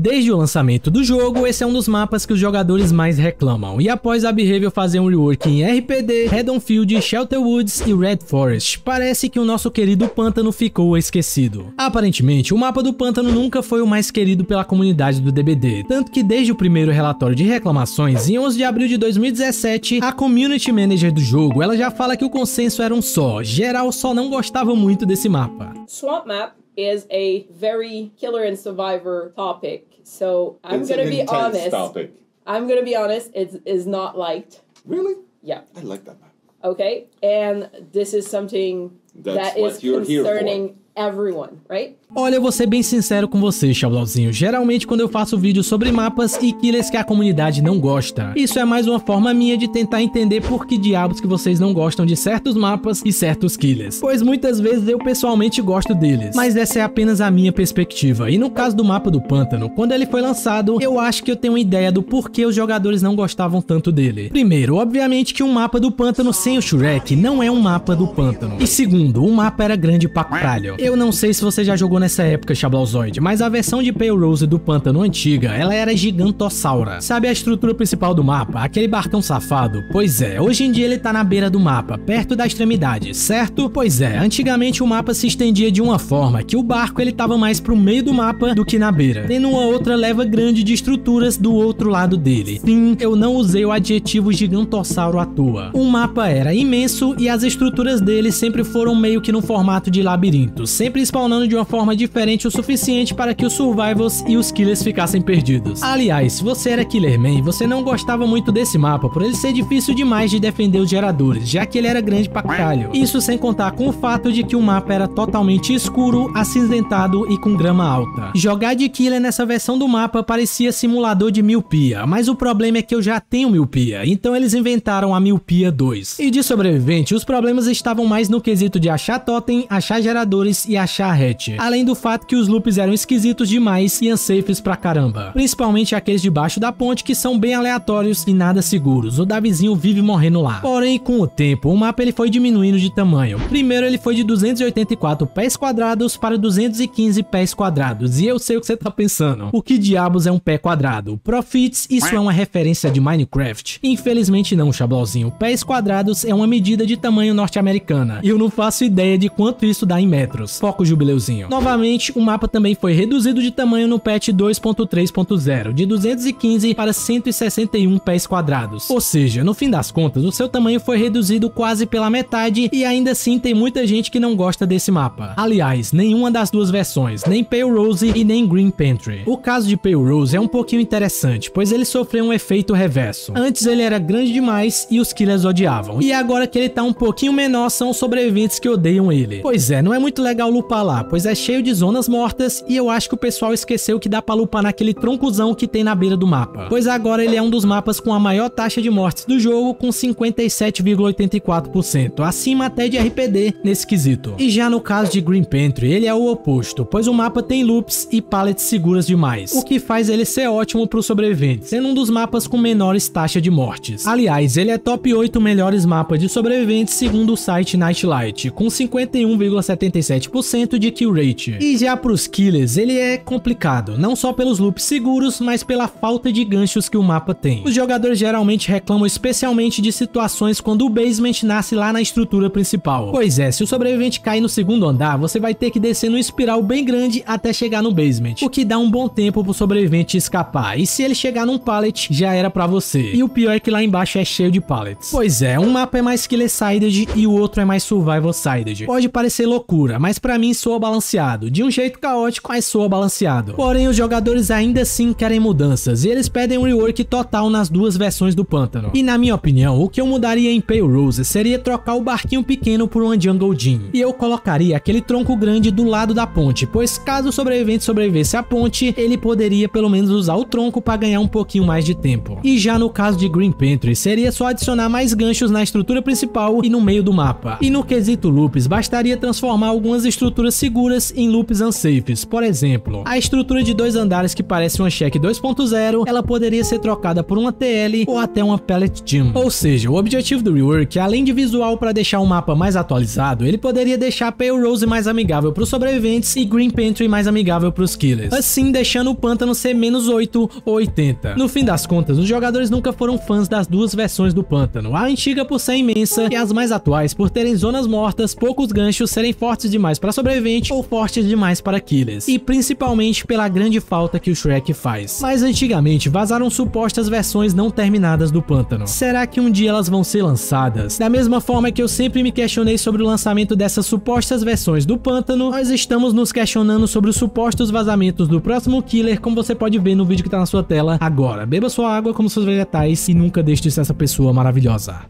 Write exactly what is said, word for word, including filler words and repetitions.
Desde o lançamento do jogo, esse é um dos mapas que os jogadores mais reclamam, e após a Behavior fazer um rework em R P D, Haddonfield, Shelter Woods e Red Forest, parece que o nosso querido pântano ficou esquecido. Aparentemente, o mapa do pântano nunca foi o mais querido pela comunidade do D B D, tanto que desde o primeiro relatório de reclamações, em onze de abril de dois mil e dezessete, a Community Manager do jogo, ela já fala que o consenso era um só, geral só não gostava muito desse mapa. Swamp Map is a very killer and survivor topic, so I'm It's gonna an be intense honest. topic. I'm gonna be honest. It is not liked. Really? Yeah. I like that map. Okay, and this is something That's that is what you're here for. concerning everyone, right? Olha, eu vou ser bem sincero com você, Xablauzinho. Geralmente quando eu faço vídeos sobre mapas e killers que a comunidade não gosta, isso é mais uma forma minha de tentar entender por que diabos que vocês não gostam de certos mapas e certos killers, pois muitas vezes eu pessoalmente gosto deles, mas essa é apenas a minha perspectiva. E no caso do mapa do pântano, quando ele foi lançado, eu acho que eu tenho uma ideia do porquê os jogadores não gostavam tanto dele. Primeiro, obviamente que um mapa do pântano sem o Shrek não é um mapa do pântano, e segundo, o mapa era grande pra caralho. Eu não sei se você já jogou nessa época, Xablauzoid, mas a versão de Pale Rose do pântano antiga, ela era gigantossaura. Sabe a estrutura principal do mapa? Aquele barcão safado? Pois é, hoje em dia ele tá na beira do mapa, perto da extremidade, certo? Pois é, antigamente o mapa se estendia de uma forma que o barco ele tava mais pro meio do mapa do que na beira, tendo uma outra leva grande de estruturas do outro lado dele. Sim, eu não usei o adjetivo gigantossauro à toa. O mapa era imenso e as estruturas dele sempre foram meio que no formato de labirinto, sempre spawnando de uma forma diferente o suficiente para que os survivals e os killers ficassem perdidos. Aliás, se você era killerman, você não gostava muito desse mapa por ele ser difícil demais de defender os geradores, já que ele era grande pra caralho. Isso sem contar com o fato de que o mapa era totalmente escuro, acinzentado e com grama alta. Jogar de killer nessa versão do mapa parecia simulador de miopia, mas o problema é que eu já tenho miopia, então eles inventaram a miopia dois. E de sobrevivente, os problemas estavam mais no quesito de achar totem, achar geradores e achar hatch, além do fato que os loops eram esquisitos demais e unsafes pra caramba, principalmente aqueles debaixo da ponte que são bem aleatórios e nada seguros, o Davizinho vive morrendo lá. Porém, com o tempo, o mapa ele foi diminuindo de tamanho. Primeiro ele foi de duzentos e oitenta e quatro pés quadrados para duzentos e quinze pés quadrados, e eu sei o que você tá pensando, o que diabos é um pé quadrado? Profits, isso é uma referência de Minecraft? Infelizmente não, Xablauzinho, pés quadrados é uma medida de tamanho norte-americana, e eu não faço ideia de quanto isso dá em metros. Foco, Jubileuzinho. Novamente, o mapa também foi reduzido de tamanho no patch dois ponto três ponto zero, de duzentos e quinze para cento e sessenta e um pés quadrados. Ou seja, no fim das contas, o seu tamanho foi reduzido quase pela metade e ainda assim tem muita gente que não gosta desse mapa. Aliás, nenhuma das duas versões, nem Pale Rose e nem Green Pantry. O caso de Pale Rose é um pouquinho interessante, pois ele sofreu um efeito reverso. Antes ele era grande demais e os killers odiavam, e agora que ele tá um pouquinho menor são os sobreviventes que odeiam ele. Pois é, não é muito legal lupar lá, pois é cheio de zonas mortas e eu acho que o pessoal esqueceu que dá pra lupar naquele troncozão que tem na beira do mapa, pois agora ele é um dos mapas com a maior taxa de mortes do jogo, com cinquenta e sete vírgula oitenta e quatro por cento, acima até de R P D nesse quesito. E já no caso de Green Pantry, ele é o oposto, pois o mapa tem loops e pallets seguras demais, o que faz ele ser ótimo para os sobreviventes, sendo um dos mapas com menores taxas de mortes. Aliás, ele é top oito melhores mapas de sobreviventes segundo o site Nightlight, com cinquenta e um vírgula setenta e sete por cento de kill rate. E já para os killers, ele é complicado, não só pelos loops seguros, mas pela falta de ganchos que o mapa tem. Os jogadores geralmente reclamam especialmente de situações quando o basement nasce lá na estrutura principal. Pois é, se o sobrevivente cair no segundo andar, você vai ter que descer num espiral bem grande até chegar no basement, o que dá um bom tempo pro sobrevivente escapar, e se ele chegar num pallet, já era pra você. E o pior é que lá embaixo é cheio de pallets. Pois é, um mapa é mais killer-sided e o outro é mais survival-sided. Pode parecer loucura, mas pra mim soa balanceado, de um jeito caótico, mas soa balanceado. Porém, os jogadores ainda assim querem mudanças, e eles pedem um rework total nas duas versões do pântano. E na minha opinião, o que eu mudaria em Pale Rose seria trocar o barquinho pequeno por uma Jungle Gym, e eu colocaria aquele tronco grande do lado da ponte, pois caso o sobrevivente sobrevivesse à ponte, ele poderia pelo menos usar o tronco para ganhar um pouquinho mais de tempo. E já no caso de Green Pantry, seria só adicionar mais ganchos na estrutura principal e no meio do mapa. E no quesito loops, bastaria transformar algumas algumas estruturas seguras em loops unsafes. Por exemplo, a estrutura de dois andares que parece uma Shack dois ponto zero, ela poderia ser trocada por uma T L ou até uma Pellet Gym. Ou seja, o objetivo do rework, além de visual para deixar o mapa mais atualizado, ele poderia deixar Pale Rose mais amigável para os sobreviventes e Green Pantry mais amigável para os killers, assim deixando o pântano ser menos oito ou oitenta. No fim das contas, os jogadores nunca foram fãs das duas versões do pântano, a antiga por ser imensa e as mais atuais por terem zonas mortas, poucos ganchos, serem fortes demais para sobrevivente ou fortes demais para killers, e principalmente pela grande falta que o Shrek faz. Mas antigamente vazaram supostas versões não terminadas do pântano. Será que um dia elas vão ser lançadas? Da mesma forma que eu sempre me questionei sobre o lançamento dessas supostas versões do pântano, nós estamos nos questionando sobre os supostos vazamentos do próximo killer, como você pode ver no vídeo que tá na sua tela agora. Beba sua água como seus vegetais e nunca deixe de ser essa pessoa maravilhosa.